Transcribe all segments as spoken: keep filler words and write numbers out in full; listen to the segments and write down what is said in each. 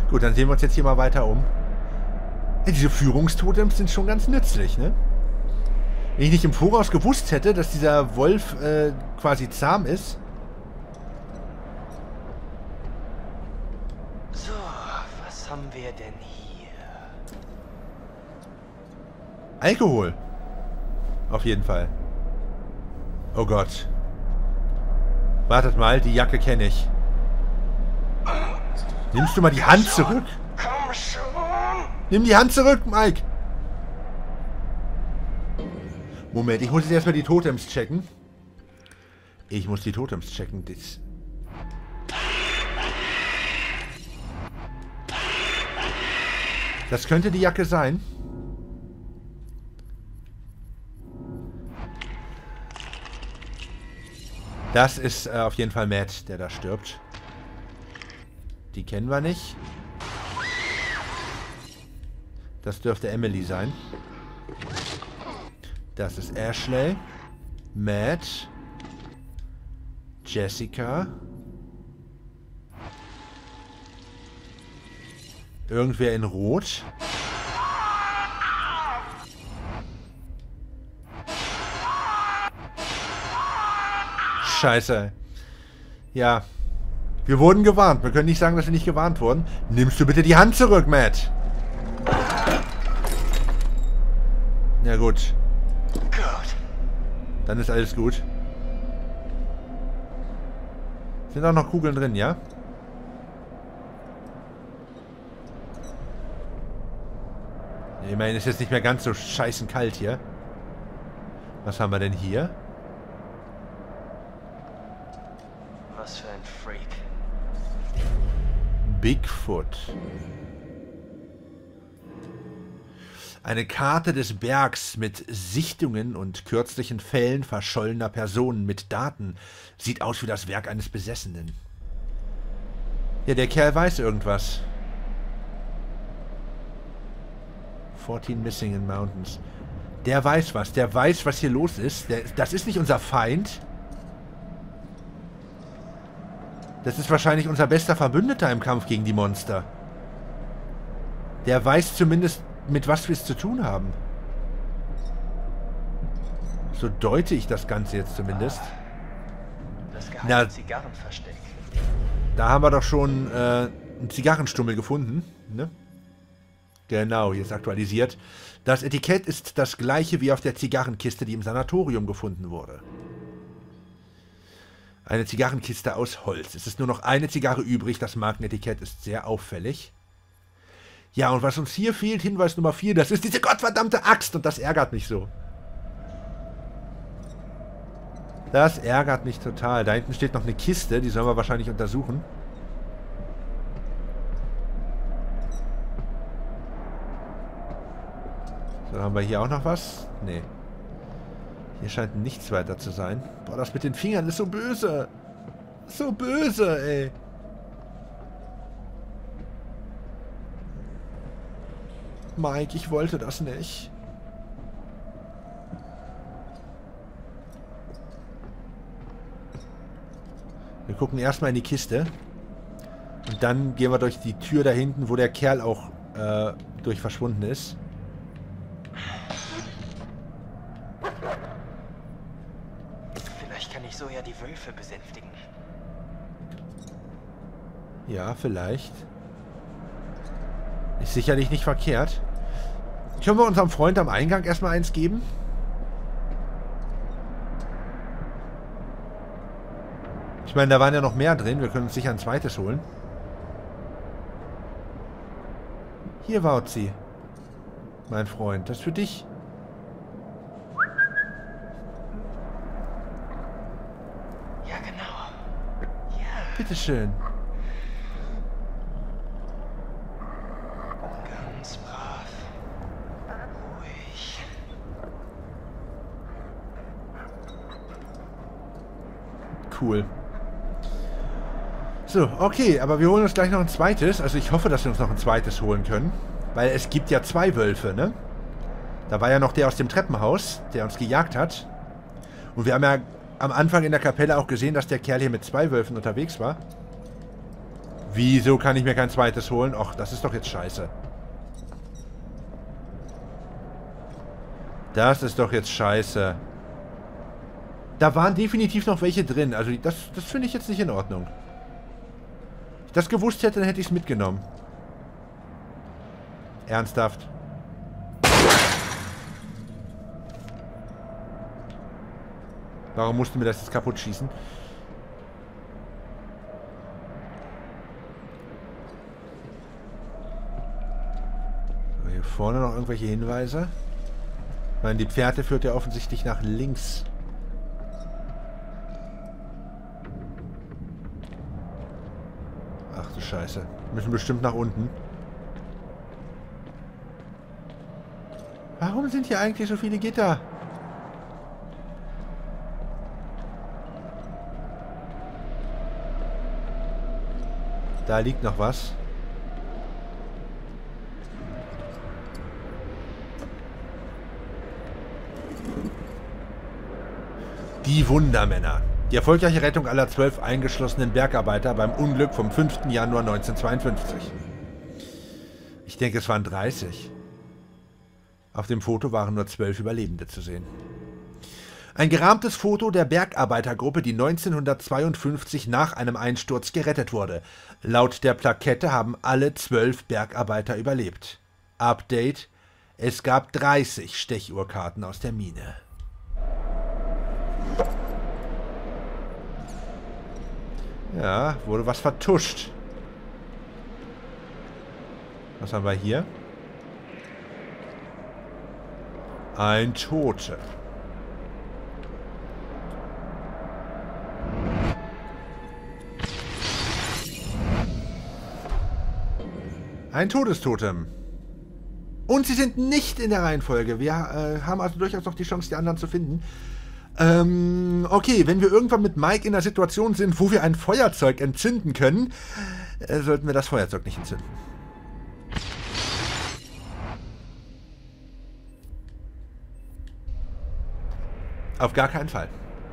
Gut, dann sehen wir uns jetzt hier mal weiter um. Ja, diese Führungstotems sind schon ganz nützlich, ne? Wenn ich nicht im Voraus gewusst hätte, dass dieser Wolf äh, quasi zahm ist. So, was haben wir denn hier? Alkohol. Auf jeden Fall. Oh Gott. Wartet mal, die Jacke kenne ich. Nimmst du mal die Hand zurück? Komm schon! Nimm die Hand zurück, Mike! Moment, ich muss jetzt erstmal die Totems checken. Ich muss die Totems checken. Das, das könnte die Jacke sein. Das ist äh, auf jeden Fall Matt, der da stirbt. Die kennen wir nicht. Das dürfte Emily sein. Das ist Ashley. Matt. Jessica. Irgendwer in Rot. Scheiße. Ja. Wir wurden gewarnt. Wir können nicht sagen, dass wir nicht gewarnt wurden. Nimmst du bitte die Hand zurück, Matt? Ja gut. Gut. Dann ist alles gut. Sind auch noch Kugeln drin, ja? Ich meine, es ist jetzt nicht mehr ganz so scheißen kalt hier. Was haben wir denn hier? Was für ein Freak. Bigfoot. Eine Karte des Bergs mit Sichtungen und kürzlichen Fällen verschollener Personen mit Daten. Sieht aus wie das Werk eines Besessenen. Ja, der Kerl weiß irgendwas. fourteen Missing in Mountains. Der weiß was. Der weiß, was hier los ist. Der, das ist nicht unser Feind. Das ist wahrscheinlich unser bester Verbündeter im Kampf gegen die Monster. Der weiß zumindest, mit was wir es zu tun haben. So deute ich das Ganze jetzt zumindest. Das geheime Na, Zigarrenversteck. da haben wir doch schon äh, einen Zigarrenstummel gefunden. Ne? Genau, hier ist aktualisiert. Das Etikett ist das gleiche wie auf der Zigarrenkiste, die im Sanatorium gefunden wurde. Eine Zigarrenkiste aus Holz. Es ist nur noch eine Zigarre übrig. Das Markenetikett ist sehr auffällig. Ja, und was uns hier fehlt, Hinweis Nummer vier, das ist diese gottverdammte Axt. Und das ärgert mich so. Das ärgert mich total. Da hinten steht noch eine Kiste, die sollen wir wahrscheinlich untersuchen. So, haben wir hier auch noch was? Nee. Hier scheint nichts weiter zu sein. Boah, das mit den Fingern ist so böse. So böse, ey. Mike, ich wollte das nicht. Wir gucken erstmal in die Kiste. Und dann gehen wir durch die Tür da hinten, wo der Kerl auch äh, durch verschwunden ist. Vielleicht kann ich so ja die Wölfe besänftigen. Ja, vielleicht. Ist sicherlich nicht verkehrt. Können wir unserem Freund am Eingang erstmal eins geben? Ich meine, da waren ja noch mehr drin. Wir können uns sicher ein zweites holen. Hier, Wauzi. Mein Freund, das ist für dich. Ja, genau. Ja. Bitteschön. Ganz brav. Ruhig. Cool. So, okay, aber wir holen uns gleich noch ein zweites. Also ich hoffe, dass wir uns noch ein zweites holen können. Weil es gibt ja zwei Wölfe, ne? Da war ja noch der aus dem Treppenhaus, der uns gejagt hat. Und wir haben ja am Anfang in der Kapelle auch gesehen, dass der Kerl hier mit zwei Wölfen unterwegs war. Wieso kann ich mir kein zweites holen? Och, das ist doch jetzt scheiße. Das ist doch jetzt scheiße. Da waren definitiv noch welche drin. Also das, das finde ich jetzt nicht in Ordnung. Wenn ich das gewusst hätte, dann hätte ich es mitgenommen. Ernsthaft. Warum mussten wir das jetzt kaputt schießen? Hier vorne noch irgendwelche Hinweise? Ich meine, die Pferde führt ja offensichtlich nach links. Ach du Scheiße. Wir müssen bestimmt nach unten. Warum sind hier eigentlich so viele Gitter? Da liegt noch was. Die Wundermänner. Die erfolgreiche Rettung aller zwölf eingeschlossenen Bergarbeiter beim Unglück vom fünften Januar neunzehnhundertzweiundfünfzig. Ich denke, es waren dreißig. Auf dem Foto waren nur zwölf Überlebende zu sehen. Ein gerahmtes Foto der Bergarbeitergruppe, die neunzehnhundertzweiundfünfzig nach einem Einsturz gerettet wurde. Laut der Plakette haben alle zwölf Bergarbeiter überlebt. Update: Es gab dreißig Stechuhrkarten aus der Mine. Ja, wurde was vertuscht. Was haben wir hier? Ein Tote. Ein Todestotem. Und sie sind nicht in der Reihenfolge. Wir äh, haben also durchaus noch die Chance, die anderen zu finden. Ähm, okay, wenn wir irgendwann mit Mike in einer Situation sind, wo wir ein Feuerzeug entzünden können, äh, sollten wir das Feuerzeug nicht entzünden. Auf gar keinen Fall.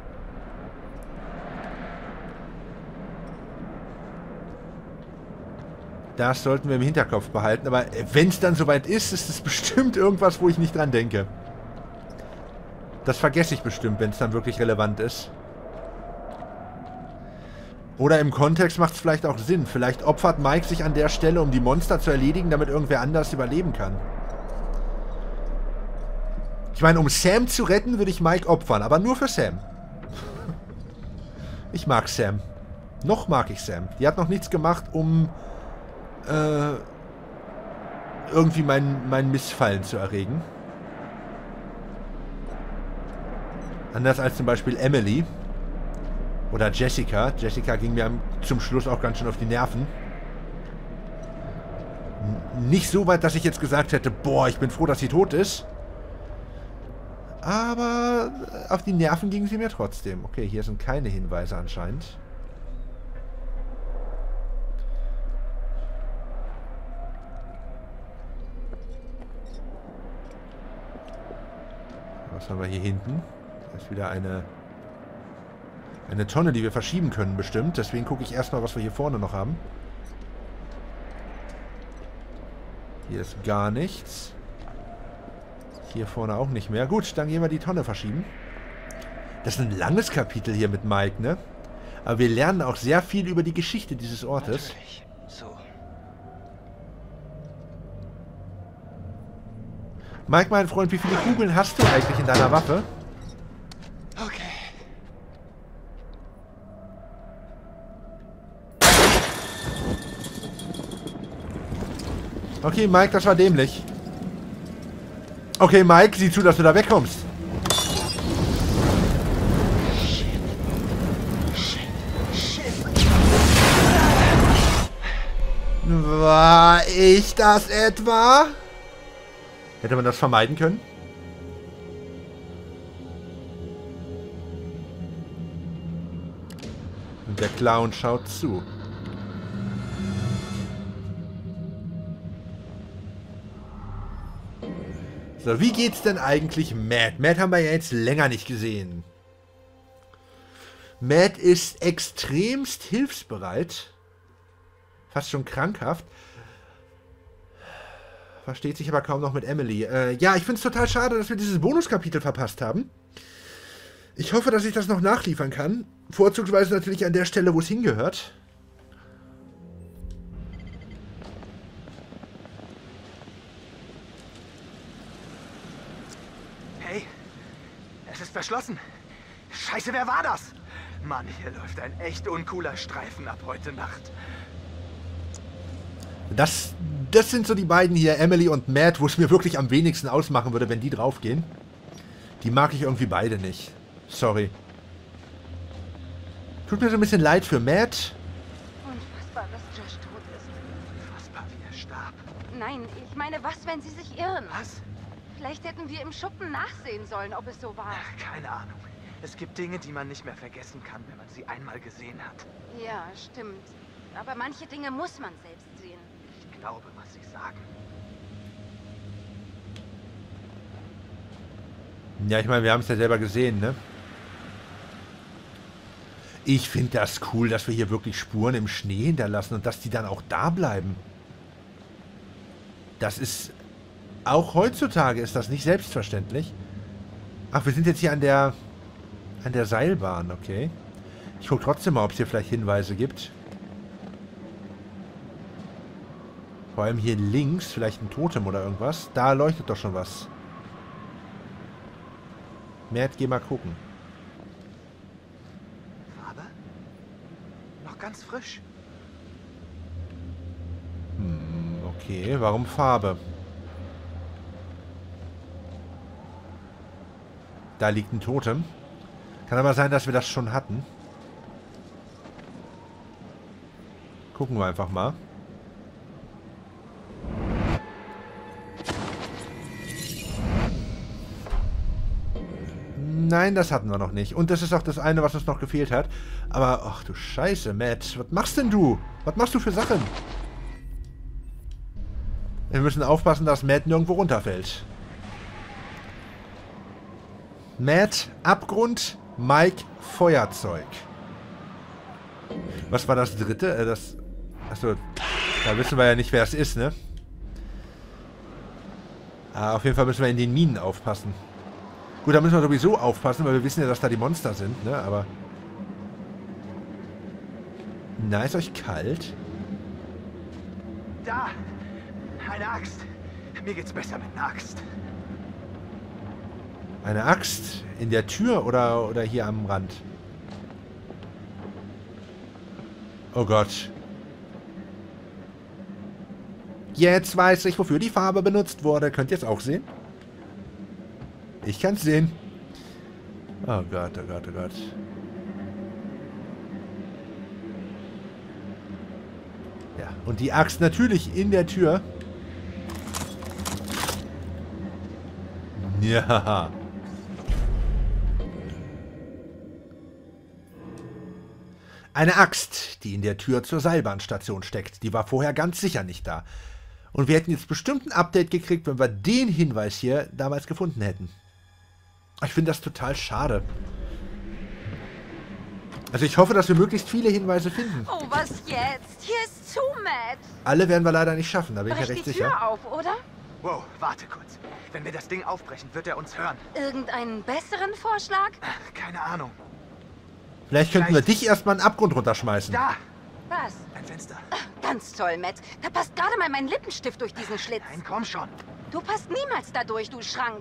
Das sollten wir im Hinterkopf behalten, aber wenn es dann soweit ist, ist es bestimmt irgendwas, wo ich nicht dran denke. Das vergesse ich bestimmt, wenn es dann wirklich relevant ist. Oder im Kontext macht es vielleicht auch Sinn. Vielleicht opfert Mike sich an der Stelle, um die Monster zu erledigen, damit irgendwer anders überleben kann. Ich meine, um Sam zu retten, würde ich Mike opfern, aber nur für Sam. Ich mag Sam. Noch mag ich Sam. Die hat noch nichts gemacht, um äh, irgendwie mein, mein Missfallen zu erregen. Anders als zum Beispiel Emily. Oder Jessica. Jessica ging mir zum Schluss auch ganz schön auf die Nerven. Nicht so weit, dass ich jetzt gesagt hätte, boah, ich bin froh, dass sie tot ist. Aber auf die Nerven ging sie mir trotzdem. Okay, hier sind keine Hinweise anscheinend. Was haben wir hier hinten? Da ist wieder eine, eine Tonne, die wir verschieben können bestimmt. Deswegen gucke ich erstmal, was wir hier vorne noch haben. Hier ist gar nichts. Hier vorne auch nicht mehr. Gut, dann gehen wir die Tonne verschieben. Das ist ein langes Kapitel hier mit Mike, ne? Aber wir lernen auch sehr viel über die Geschichte dieses Ortes. Natürlich. So. Mike, mein Freund, wie viele Kugeln hast du eigentlich in deiner Waffe? Okay. Okay, Mike, das war dämlich. Okay, Mike, sieh zu, dass du da wegkommst. Shit. Shit. Shit. War ich das etwa? Hätte man das vermeiden können? Und der Clown schaut zu. So, wie geht's denn eigentlich Matt? Matt haben wir ja jetzt länger nicht gesehen. Matt ist extremst hilfsbereit. Fast schon krankhaft. Versteht sich aber kaum noch mit Emily. Äh, ja, ich finde es total schade, dass wir dieses Bonuskapitel verpasst haben. Ich hoffe, dass ich das noch nachliefern kann. Vorzugsweise natürlich an der Stelle, wo es hingehört. Hey, es ist verschlossen. Scheiße, wer war das? Mann, hier läuft ein echt uncooler Streifen ab heute Nacht. Das, das sind so die beiden hier, Emily und Matt, wo es mir wirklich am wenigsten ausmachen würde, wenn die draufgehen. Die mag ich irgendwie beide nicht. Sorry. Tut mir so ein bisschen leid für Matt. Unfassbar, dass Josh tot ist. Unfassbar, wie er starb. Nein, ich meine, was, wenn sie sich irren? Was? Vielleicht hätten wir im Schuppen nachsehen sollen, ob es so war. Ach, keine Ahnung. Es gibt Dinge, die man nicht mehr vergessen kann, wenn man sie einmal gesehen hat. Ja, stimmt. Aber manche Dinge muss man selbst sehen. Ich glaube, was sie sagen. Ja, ich meine, wir haben es ja selber gesehen, ne? Ich finde das cool, dass wir hier wirklich Spuren im Schnee hinterlassen und dass die dann auch da bleiben. Das ist... Auch heutzutage ist das nicht selbstverständlich. Ach, wir sind jetzt hier an der... An der Seilbahn, okay. Ich gucke trotzdem mal, ob es hier vielleicht Hinweise gibt. Vor allem hier links, vielleicht ein Totem oder irgendwas. Da leuchtet doch schon was. Matt, geh mal gucken. Farbe? Noch ganz frisch. Hm, okay, warum Farbe? Da liegt ein Totem. Kann aber sein, dass wir das schon hatten. Gucken wir einfach mal. Nein, das hatten wir noch nicht. Und das ist auch das eine, was uns noch gefehlt hat. Aber, ach du Scheiße, Matt. Was machst denn du? Was machst du für Sachen? Wir müssen aufpassen, dass Matt nirgendwo runterfällt. Matt, Abgrund, Mike, Feuerzeug. Was war das dritte? Äh, das... Achso, da wissen wir ja nicht, wer es ist, ne? Ah, auf jeden Fall müssen wir in den Minen aufpassen. Gut, da müssen wir sowieso aufpassen, weil wir wissen ja, dass da die Monster sind, ne? Aber... Na, ist euch kalt? Da! Eine Axt. Mir geht's besser mit einer Axt. Eine Axt? In der Tür oder, oder hier am Rand? Oh Gott. Jetzt weiß ich, wofür die Farbe benutzt wurde. Könnt ihr es auch sehen? Ich kann es sehen. Oh Gott, oh Gott, oh Gott. Ja, und die Axt natürlich in der Tür. Ja. Eine Axt, die in der Tür zur Seilbahnstation steckt. Die war vorher ganz sicher nicht da. Und wir hätten jetzt bestimmt ein Update gekriegt, wenn wir den Hinweis hier damals gefunden hätten. Ich finde das total schade. Also ich hoffe, dass wir möglichst viele Hinweise finden. Oh, was jetzt? Hier ist zu, Matt. Alle werden wir leider nicht schaffen, da bin ich Brech ja recht die sicher. Tür auf, oder? Wow, warte kurz. Wenn wir das Ding aufbrechen, wird er uns hören. Irgendeinen besseren Vorschlag? Ach, keine Ahnung. Vielleicht könnten wir Vielleicht- dich erstmal in den Abgrund runterschmeißen. Da! Was? Ein Fenster. Ganz toll, Matt. Da passt gerade mal mein Lippenstift durch diesen Schlitz. Nein, komm schon. Du passt niemals da durch, du Schrank.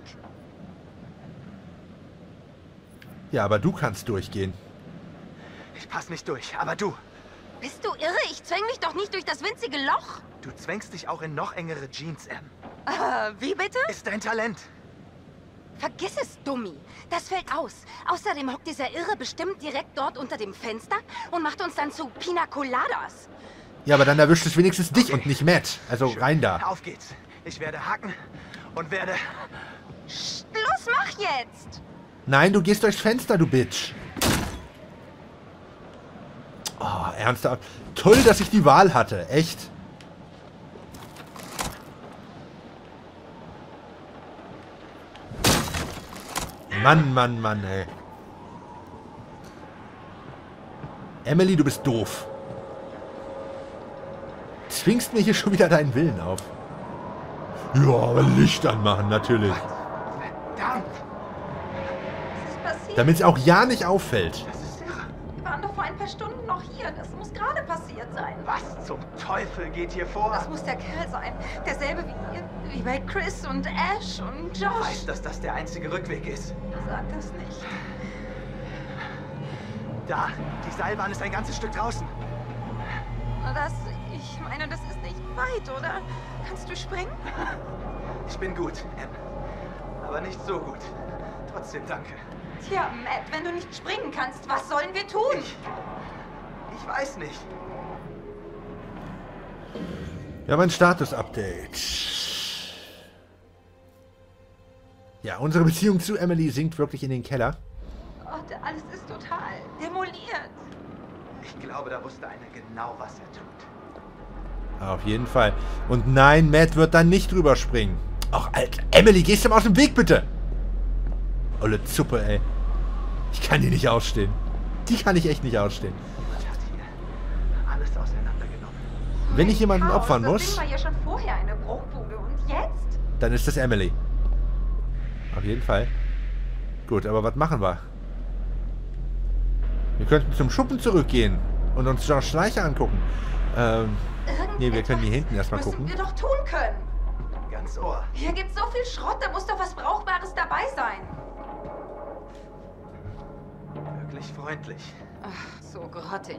Ja, aber du kannst durchgehen. Ich pass nicht durch, aber du. Bist du irre? Ich zwäng mich doch nicht durch das winzige Loch. Du zwängst dich auch in noch engere Jeans, Em. Äh, wie bitte? Ist dein Talent. Vergiss es, Dummi. Das fällt aus. Außerdem hockt dieser Irre bestimmt direkt dort unter dem Fenster und macht uns dann zu Pina Coladas. Ja, aber dann erwischt es wenigstens dich Okay. und nicht Matt. Also Schön. rein da. Auf geht's. Ich werde hacken und werde... Schluss, mach jetzt! Nein, du gehst durchs Fenster, du Bitch. Oh, ernsthaft. Toll, dass ich die Wahl hatte. Echt. Mann, Mann, Mann, ey. Emily, du bist doof. zwingst mir hier schon wieder deinen Willen auf. Ja, aber Licht anmachen, natürlich. Verdammt! Was ist passiert? Damit es auch ja nicht auffällt. Das ist irre. Wir waren doch vor ein paar Stunden noch hier. Das muss gerade passiert sein. Was zum Teufel geht hier vor? Das muss der Kerl sein. Derselbe wie, wie bei Chris und Ash und Ich Josh. weiß, dass das der einzige Rückweg ist. Sag das nicht. Da, die Seilbahn ist ein ganzes Stück draußen. Das, ich meine, das ist nicht weit, oder? Kannst du springen? Ich bin gut, Em. Aber nicht so gut. Trotzdem danke. Tja, Matt, wenn du nicht springen kannst, was sollen wir tun? Ich... Ich weiß nicht. Wir haben ein Status-Update. Ja, unsere Beziehung zu Emily sinkt wirklich in den Keller. Oh, da- alles ist total demoliert. Ich glaube, da wusste einer genau, was er tut. Auf jeden Fall. Und nein, Matt wird dann nicht drüber springen. Ach, Alter, Emily, gehst du mal aus dem Weg, bitte? Olle Zuppe, ey. Ich kann die nicht ausstehen. Die kann ich echt nicht ausstehen. Jemand hat hier alles auseinandergenommen. Wenn ich jemanden Chaos, opfern das muss, Ding war ja schon vorher eine Bruchbude. Und jetzt? dann ist das Emily. Auf jeden Fall. Gut, aber was machen wir? Wir könnten zum Schuppen zurückgehen und uns George Schleicher angucken. Ähm, nee, wir können hier hinten erstmal müssen gucken. wir doch tun können. Ganz Ohr. Hier gibt's so viel Schrott, da muss doch was Brauchbares dabei sein. Wirklich freundlich. Ach, so grottig.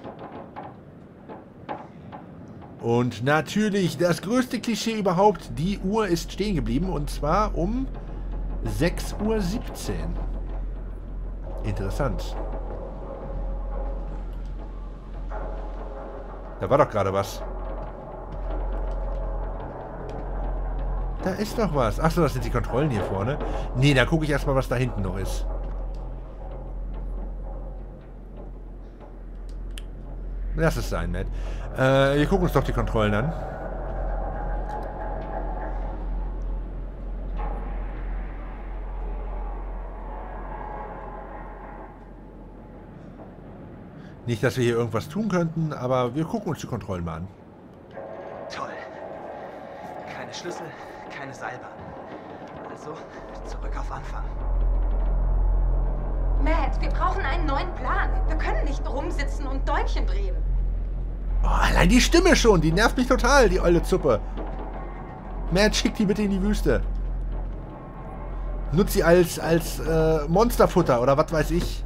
Und natürlich das größte Klischee überhaupt. Die Uhr ist stehen geblieben und zwar um sechs Uhr siebzehn. Interessant. Da war doch gerade was. Da ist doch was. Achso, das sind die Kontrollen hier vorne. Nee, da gucke ich erstmal, was da hinten noch ist. Lass es sein, Matt. Äh, wir gucken uns doch die Kontrollen an. Nicht, dass wir hier irgendwas tun könnten, aber wir gucken uns die Kontrollen mal an. Toll. Keine Schlüssel, keine Seilbahn. Also, zurück auf Anfang. Matt, wir brauchen einen neuen Plan. Wir können nicht rumsitzen und Däumchen drehen. Oh, allein die Stimme schon, die nervt mich total, die olle Zuppe. Matt, schick die bitte in die Wüste. Nutz sie als, als äh, Monsterfutter oder was weiß ich.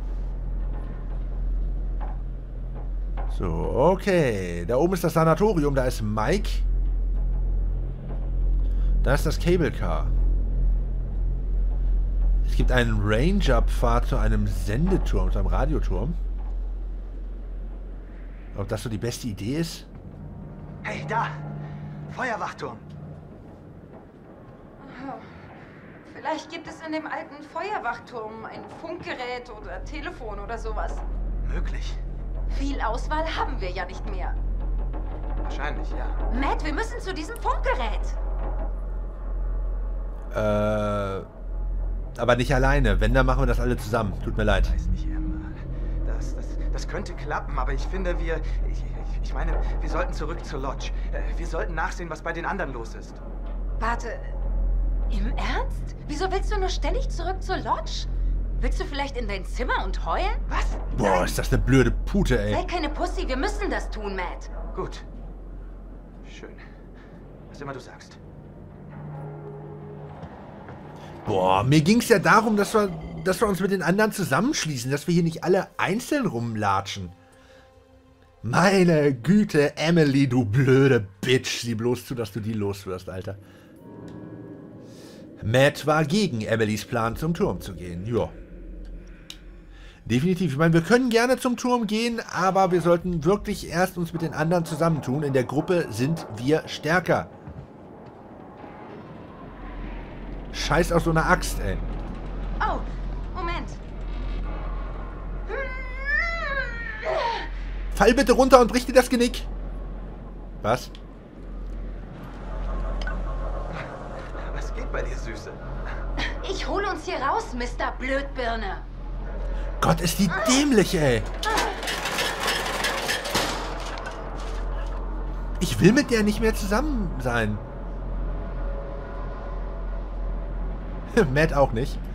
So, okay. Da oben ist das Sanatorium, da ist Mike. Da ist das Cable Car. Es gibt einen Ranger-Pfad zu einem Sendeturm, zu einem Radioturm. Ob das so die beste Idee ist? Hey, da! Feuerwachturm! Vielleicht gibt es in dem alten Feuerwachturm ein Funkgerät oder Telefon oder sowas. Möglich. Viel Auswahl haben wir ja nicht mehr. Wahrscheinlich, ja. Matt, wir müssen zu diesem Funkgerät. Äh, aber nicht alleine. Wenn, dann machen wir das alle zusammen. Tut mir leid. Weiß nicht, Emma. Das, das, das könnte klappen, aber ich finde, wir... Ich, ich, ich meine, wir sollten zurück zur Lodge. Äh, Wir sollten nachsehen, was bei den anderen los ist. Warte, im Ernst? Wieso willst du nur ständig zurück zur Lodge? Willst du vielleicht in dein Zimmer und heulen? Was? Boah, Nein. ist das eine blöde Pute, ey. Sei keine Pussy, wir müssen das tun, Matt. Gut. Schön. Was immer du sagst. Boah, mir ging es ja darum, dass wir, dass wir uns mit den anderen zusammenschließen, dass wir hier nicht alle einzeln rumlatschen. Meine Güte, Emily, du blöde Bitch. Sieh bloß zu, dass du die loswirst, Alter. Matt war gegen Emilys Plan, zum Turm zu gehen. Ja. Definitiv. Ich meine, wir können gerne zum Turm gehen, aber wir sollten wirklich erst uns mit den anderen zusammentun. In der Gruppe sind wir stärker. Scheiß auf so eine Axt, ey. Oh, Moment. Fall bitte runter und brich dir das Genick. Was? Was geht bei dir, Süße? Ich hole uns hier raus, Mister Blödbirne. Gott, ist die dämlich, ey. Ich will mit der nicht mehr zusammen sein. Matt auch nicht.